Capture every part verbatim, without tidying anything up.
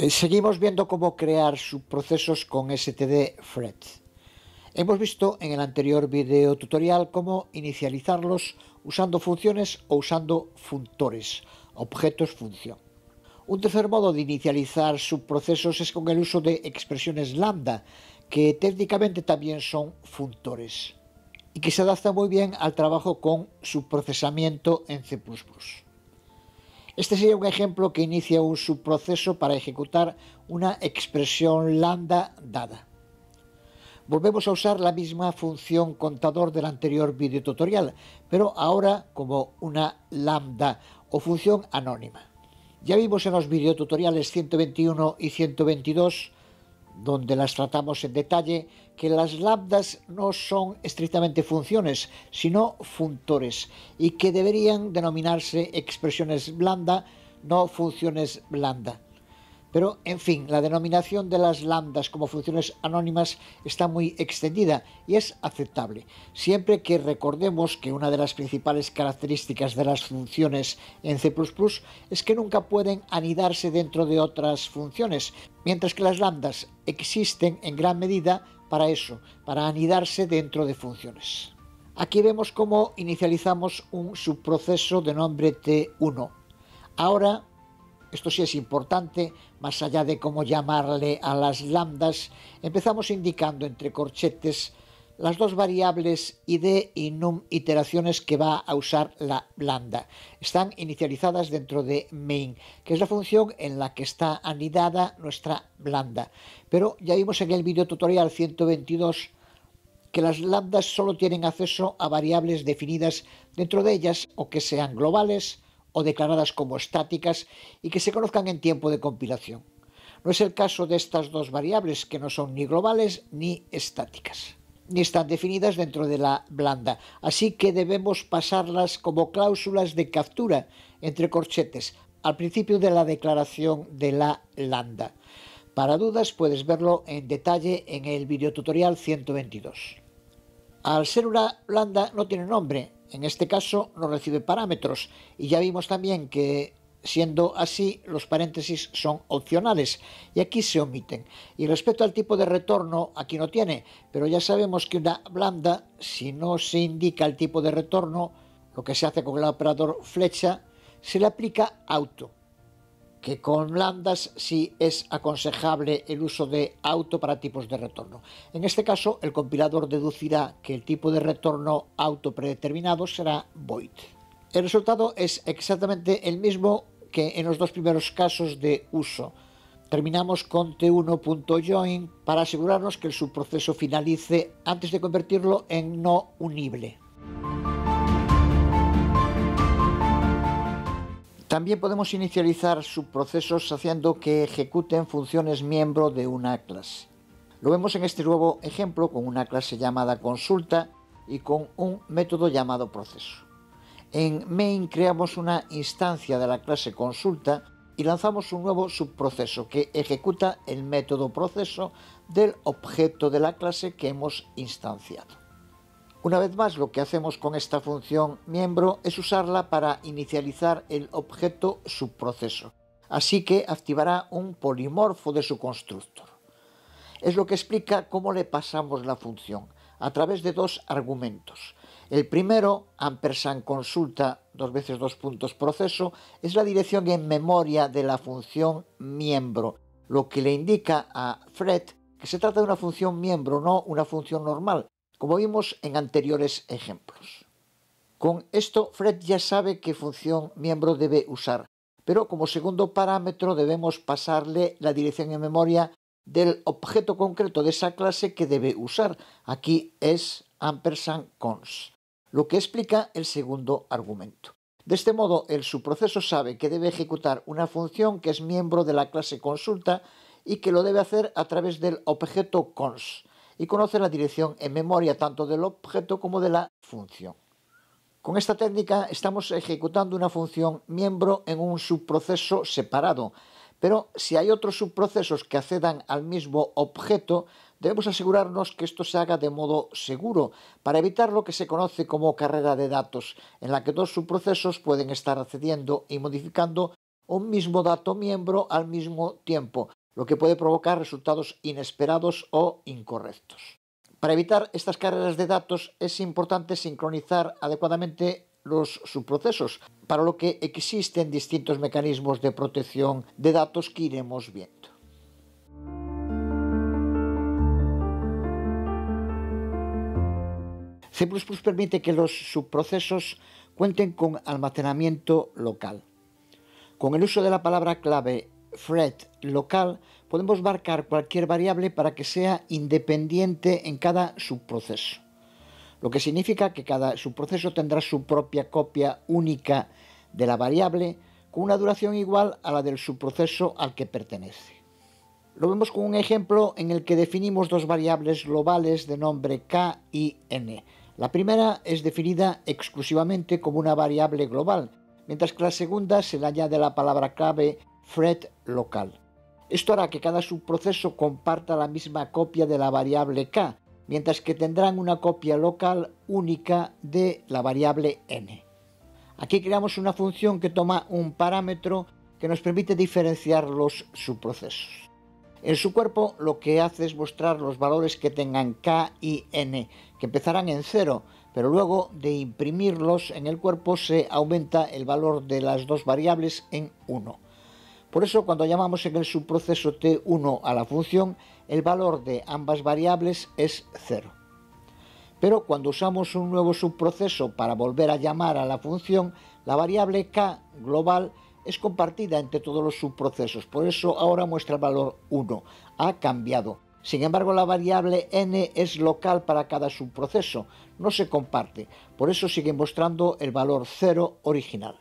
Eh, Seguimos viendo cómo crear subprocesos con std-thread. Hemos visto en el anterior video tutorial cómo inicializarlos usando funciones o usando funtores, objetos función. Un tercer modo de inicializar subprocesos es con el uso de expresiones lambda, que técnicamente también son funtores, y que se adapta muy bien al trabajo con subprocesamiento en C plus plus. Este sería un ejemplo que inicia un subproceso para ejecutar una expresión lambda dada. Volvemos a usar la misma función contador del anterior video tutorial, pero ahora como una lambda o función anónima. Ya vimos en los videotutoriales ciento veintiuno y ciento veintidós, donde las tratamos en detalle, que las lambdas no son estrictamente funciones, sino funtores, y que deberían denominarse expresiones lambda, no funciones lambda. Pero, en fin, la denominación de las lambdas como funciones anónimas está muy extendida y es aceptable, siempre que recordemos que una de las principales características de las funciones en C plus plus es que nunca pueden anidarse dentro de otras funciones, mientras que las lambdas existen en gran medida para eso, para anidarse dentro de funciones. Aquí vemos cómo inicializamos un subproceso de nombre T uno. Ahora, esto sí es importante, más allá de cómo llamarle a las lambdas, empezamos indicando entre corchetes las dos variables id y num iteraciones que va a usar la lambda. Están inicializadas dentro de main, que es la función en la que está anidada nuestra lambda. Pero ya vimos en el video tutorial ciento veintidós que las lambdas solo tienen acceso a variables definidas dentro de ellas o que sean globales o declaradas como estáticas y que se conozcan en tiempo de compilación. No es el caso de estas dos variables, que no son ni globales ni estáticas, ni están definidas dentro de la lambda, así que debemos pasarlas como cláusulas de captura entre corchetes al principio de la declaración de la lambda. Para dudas puedes verlo en detalle en el videotutorial ciento veintidós. Al ser una lambda no tiene nombre, en este caso no recibe parámetros, y ya vimos también que siendo así los paréntesis son opcionales y aquí se omiten. Y respecto al tipo de retorno, aquí no tiene, pero ya sabemos que una lambda, si no se indica el tipo de retorno, lo que se hace con el operador flecha, se le aplica auto, que con lambdas sí es aconsejable el uso de auto para tipos de retorno. En este caso, el compilador deducirá que el tipo de retorno auto predeterminado será void. El resultado es exactamente el mismo que en los dos primeros casos de uso. Terminamos con T uno punto join para asegurarnos que el subproceso finalice antes de convertirlo en no unible. También podemos inicializar subprocesos haciendo que ejecuten funciones miembro de una clase. Lo vemos en este nuevo ejemplo con una clase llamada consulta y con un método llamado proceso. En main creamos una instancia de la clase consulta y lanzamos un nuevo subproceso que ejecuta el método proceso del objeto de la clase que hemos instanciado. Una vez más, lo que hacemos con esta función miembro es usarla para inicializar el objeto subproceso, así que activará un polimorfo de su constructor. Es lo que explica cómo le pasamos la función, a través de dos argumentos. El primero, ampersand consulta, dos veces dos puntos proceso, es la dirección en memoria de la función miembro, lo que le indica a thread que se trata de una función miembro, no una función normal, como vimos en anteriores ejemplos. Con esto, thread ya sabe qué función miembro debe usar, pero como segundo parámetro debemos pasarle la dirección en memoria del objeto concreto de esa clase que debe usar. Aquí es ampersand cons, lo que explica el segundo argumento. De este modo, el subproceso sabe que debe ejecutar una función que es miembro de la clase consulta y que lo debe hacer a través del objeto cons, y conoce la dirección en memoria tanto del objeto como de la función. Con esta técnica estamos ejecutando una función miembro en un subproceso separado, pero si hay otros subprocesos que accedan al mismo objeto, debemos asegurarnos que esto se haga de modo seguro, para evitar lo que se conoce como carrera de datos, en la que dos subprocesos pueden estar accediendo y modificando un mismo dato miembro al mismo tiempo, lo que puede provocar resultados inesperados o incorrectos. Para evitar estas carreras de datos es importante sincronizar adecuadamente los subprocesos, para lo que existen distintos mecanismos de protección de datos que iremos viendo. C plus plus permite que los subprocesos cuenten con almacenamiento local. Con el uso de la palabra clave thread local podemos marcar cualquier variable para que sea independiente en cada subproceso, lo que significa que cada subproceso tendrá su propia copia única de la variable con una duración igual a la del subproceso al que pertenece. Lo vemos con un ejemplo en el que definimos dos variables globales de nombre k y n. La primera es definida exclusivamente como una variable global, mientras que a la segunda se le añade la palabra clave thread local. Esto hará que cada subproceso comparta la misma copia de la variable k, mientras que tendrán una copia local única de la variable n. Aquí creamos una función que toma un parámetro que nos permite diferenciar los subprocesos. En su cuerpo lo que hace es mostrar los valores que tengan k y n, que empezarán en cero, pero luego de imprimirlos en el cuerpo se aumenta el valor de las dos variables en uno. Por eso cuando llamamos en el subproceso T uno a la función, el valor de ambas variables es cero. Pero cuando usamos un nuevo subproceso para volver a llamar a la función, la variable k global es compartida entre todos los subprocesos, por eso ahora muestra el valor uno, ha cambiado. Sin embargo, la variable n es local para cada subproceso, no se comparte, por eso sigue mostrando el valor cero original.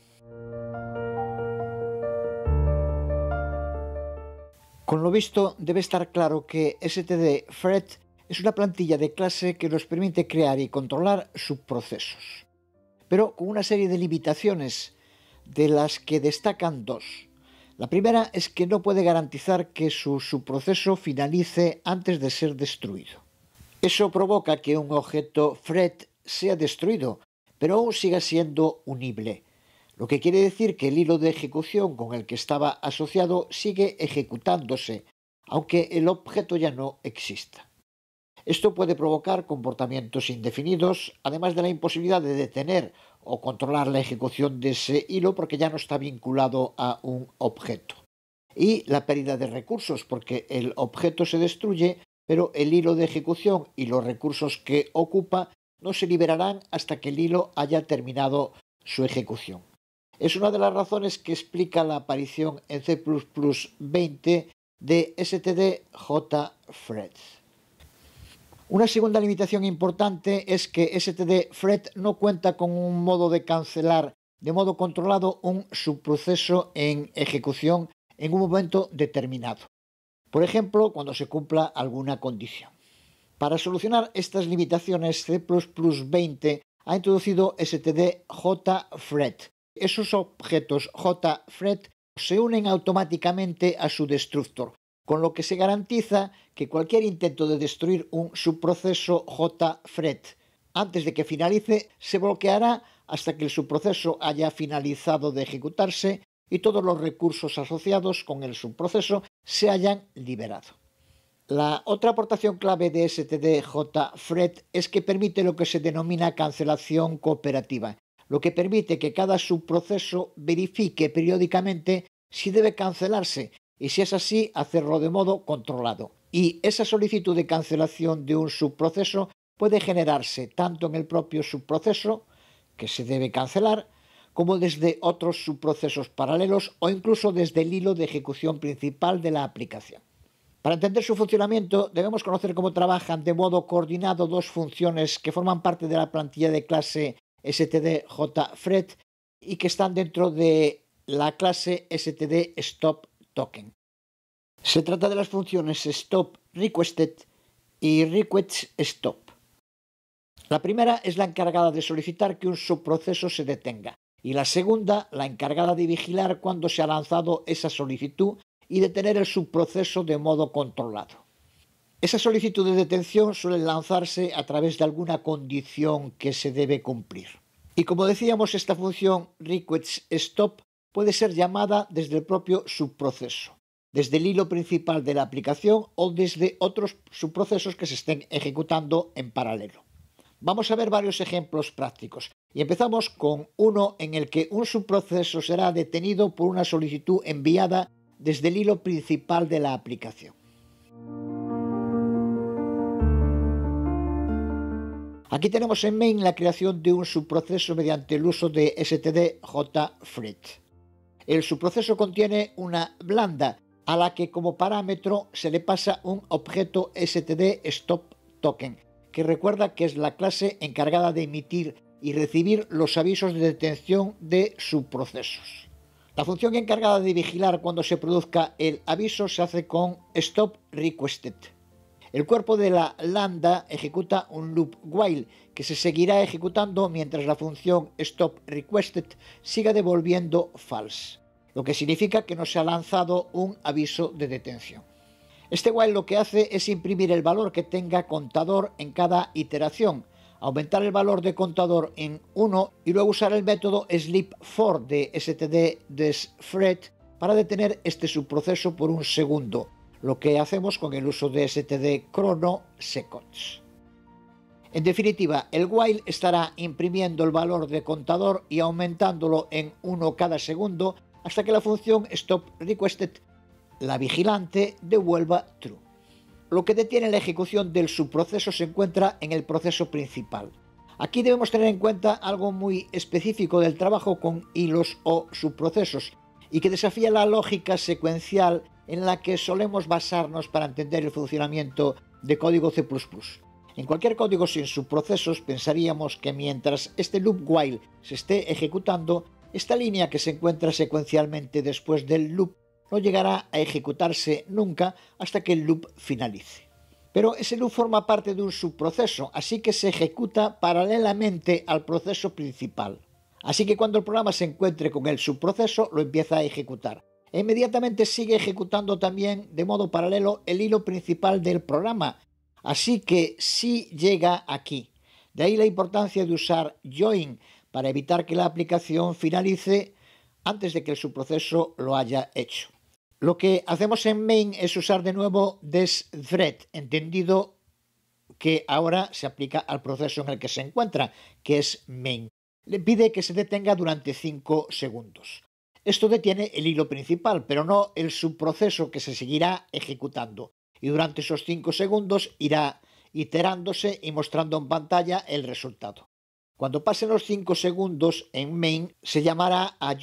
Con lo visto, debe estar claro que std_thread es una plantilla de clase que nos permite crear y controlar subprocesos, pero con una serie de limitaciones, de las que destacan dos. La primera es que no puede garantizar que su subproceso finalice antes de ser destruido. Eso provoca que un objeto thread sea destruido, pero aún siga siendo unible, lo que quiere decir que el hilo de ejecución con el que estaba asociado sigue ejecutándose, aunque el objeto ya no exista. Esto puede provocar comportamientos indefinidos, además de la imposibilidad de detener o controlar la ejecución de ese hilo porque ya no está vinculado a un objeto. Y la pérdida de recursos, porque el objeto se destruye, pero el hilo de ejecución y los recursos que ocupa no se liberarán hasta que el hilo haya terminado su ejecución. Es una de las razones que explica la aparición en C plus plus veinte de std_thread. Una segunda limitación importante es que std_thread no cuenta con un modo de cancelar de modo controlado un subproceso en ejecución en un momento determinado. Por ejemplo, cuando se cumpla alguna condición. Para solucionar estas limitaciones, C plus plus veinte ha introducido std_jthread. Esos objetos jthread se unen automáticamente a su destructor, con lo que se garantiza que cualquier intento de destruir un subproceso jthread antes de que finalice se bloqueará hasta que el subproceso haya finalizado de ejecutarse y todos los recursos asociados con el subproceso se hayan liberado. La otra aportación clave de std_jthread es que permite lo que se denomina cancelación cooperativa, lo que permite que cada subproceso verifique periódicamente si debe cancelarse y, si es así, hacerlo de modo controlado. Y esa solicitud de cancelación de un subproceso puede generarse tanto en el propio subproceso, que se debe cancelar, como desde otros subprocesos paralelos o incluso desde el hilo de ejecución principal de la aplicación. Para entender su funcionamiento debemos conocer cómo trabajan de modo coordinado dos funciones que forman parte de la plantilla de clase std_jthread y que están dentro de la clase std_stop_token. Se trata de las funciones stop_requested y request_stop. La primera es la encargada de solicitar que un subproceso se detenga y la segunda la encargada de vigilar cuando se ha lanzado esa solicitud y detener el subproceso de modo controlado. Esa solicitud de detención suele lanzarse a través de alguna condición que se debe cumplir. Y como decíamos, esta función request_stop puede ser llamada desde el propio subproceso, desde el hilo principal de la aplicación o desde otros subprocesos que se estén ejecutando en paralelo. Vamos a ver varios ejemplos prácticos y empezamos con uno en el que un subproceso será detenido por una solicitud enviada desde el hilo principal de la aplicación. Aquí tenemos en main la creación de un subproceso mediante el uso de std.jfret. El subproceso contiene una lambda a la que como parámetro se le pasa un objeto std.stopToken, que recuerda que es la clase encargada de emitir y recibir los avisos de detención de subprocesos. La función encargada de vigilar cuando se produzca el aviso se hace con stopRequested. El cuerpo de la lambda ejecuta un loop while que se seguirá ejecutando mientras la función stopRequested siga devolviendo false, lo que significa que no se ha lanzado un aviso de detención. Este while lo que hace es imprimir el valor que tenga contador en cada iteración, aumentar el valor de contador en uno y luego usar el método sleep_for de std.fret para detener este subproceso por un segundo, lo que hacemos con el uso de std.chronoseconds. En definitiva, el while estará imprimiendo el valor de contador y aumentándolo en uno cada segundo hasta que la función stopRequested, la vigilante, devuelva true. Lo que detiene la ejecución del subproceso se encuentra en el proceso principal. Aquí debemos tener en cuenta algo muy específico del trabajo con hilos o subprocesos y que desafía la lógica secuencial en la que solemos basarnos para entender el funcionamiento de código C plus plus. En cualquier código sin subprocesos pensaríamos que mientras este loop while se esté ejecutando, esta línea que se encuentra secuencialmente después del loop no llegará a ejecutarse nunca hasta que el loop finalice. Pero ese loop forma parte de un subproceso, así que se ejecuta paralelamente al proceso principal. Así que cuando el programa se encuentre con el subproceso, lo empieza a ejecutar. E inmediatamente sigue ejecutando también de modo paralelo el hilo principal del programa. Así que sí llega aquí. De ahí la importancia de usar join para evitar que la aplicación finalice antes de que el subproceso lo haya hecho. Lo que hacemos en main es usar de nuevo this_thread, entendido que ahora se aplica al proceso en el que se encuentra, que es main. Le pide que se detenga durante cinco segundos. Esto detiene el hilo principal, pero no el subproceso que se seguirá ejecutando. Y durante esos cinco segundos irá iterándose y mostrando en pantalla el resultado. Cuando pasen los cinco segundos en main, se llamará a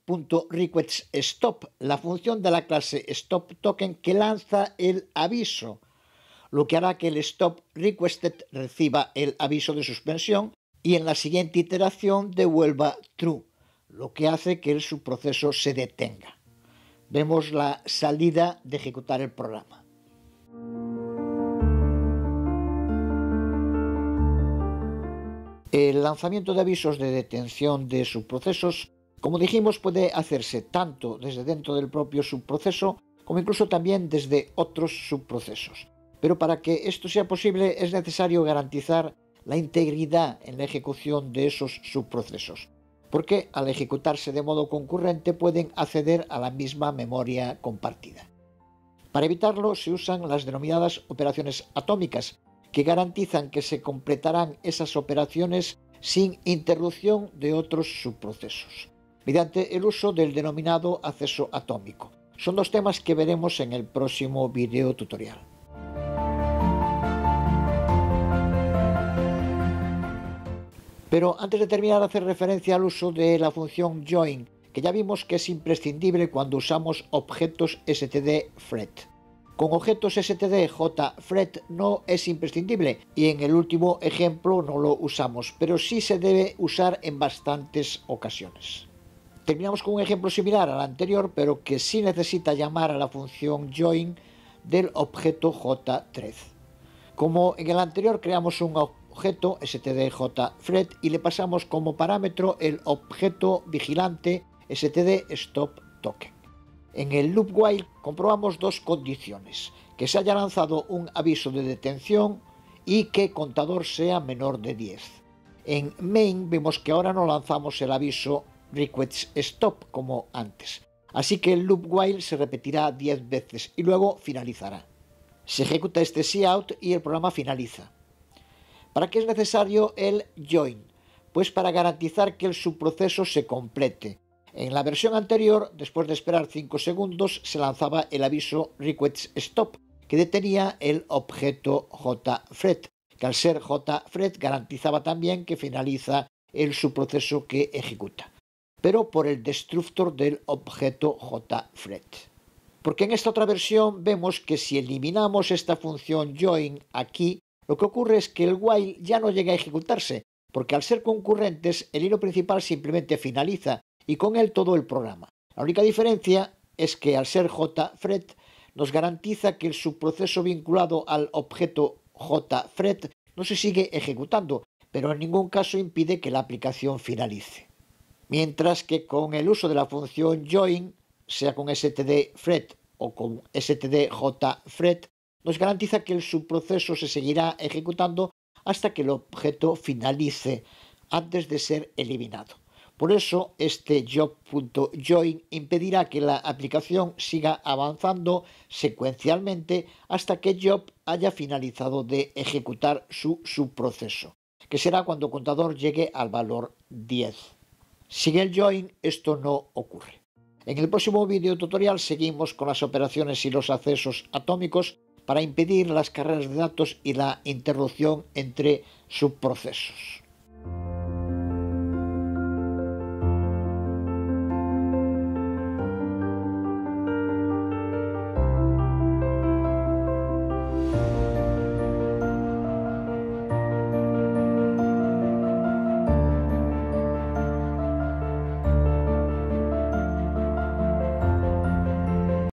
job.requestStop, la función de la clase stopToken que lanza el aviso, lo que hará que el stopRequested reciba el aviso de suspensión y en la siguiente iteración devuelva true, lo que hace que el subproceso se detenga. Vemos la salida de ejecutar el programa. El lanzamiento de avisos de detención de subprocesos, como dijimos, puede hacerse tanto desde dentro del propio subproceso como incluso también desde otros subprocesos. Pero para que esto sea posible es necesario garantizar la integridad en la ejecución de esos subprocesos, porque al ejecutarse de modo concurrente pueden acceder a la misma memoria compartida. Para evitarlo se usan las denominadas operaciones atómicas, que garantizan que se completarán esas operaciones sin interrupción de otros subprocesos, mediante el uso del denominado acceso atómico. Son dos temas que veremos en el próximo video tutorial. Pero antes de terminar, hacer referencia al uso de la función join, que ya vimos que es imprescindible cuando usamos objetos std.fret. Con objetos std.jfret no es imprescindible y en el último ejemplo no lo usamos, pero sí se debe usar en bastantes ocasiones. Terminamos con un ejemplo similar al anterior, pero que sí necesita llamar a la función join del objeto jthread. Como en el anterior creamos un objeto std.jfret y le pasamos como parámetro el objeto vigilante std.stopToken. En el loop while comprobamos dos condiciones: que se haya lanzado un aviso de detención y que contador sea menor de diez. En main vemos que ahora no lanzamos el aviso request stop como antes. Así que el loop while se repetirá diez veces y luego finalizará. Se ejecuta este cout y el programa finaliza. ¿Para qué es necesario el join? Pues para garantizar que el subproceso se complete. En la versión anterior, después de esperar cinco segundos, se lanzaba el aviso request stop, que detenía el objeto JFret, que al ser JFret garantizaba también que finaliza el subproceso que ejecuta, pero por el destructor del objeto JFret. Porque en esta otra versión vemos que si eliminamos esta función join aquí, lo que ocurre es que el while ya no llega a ejecutarse, porque al ser concurrentes el hilo principal simplemente finaliza y con él todo el programa. La única diferencia es que al ser JFret nos garantiza que el subproceso vinculado al objeto JFret no se sigue ejecutando, pero en ningún caso impide que la aplicación finalice. Mientras que con el uso de la función join, sea con stdFret o con stdjFret, nos garantiza que el subproceso se seguirá ejecutando hasta que el objeto finalice antes de ser eliminado. Por eso este job.join impedirá que la aplicación siga avanzando secuencialmente hasta que job haya finalizado de ejecutar su subproceso, que será cuando el contador llegue al valor diez. Sin el join esto no ocurre. En el próximo video tutorial seguimos con las operaciones y los accesos atómicos para impedir las carreras de datos y la interrupción entre subprocesos.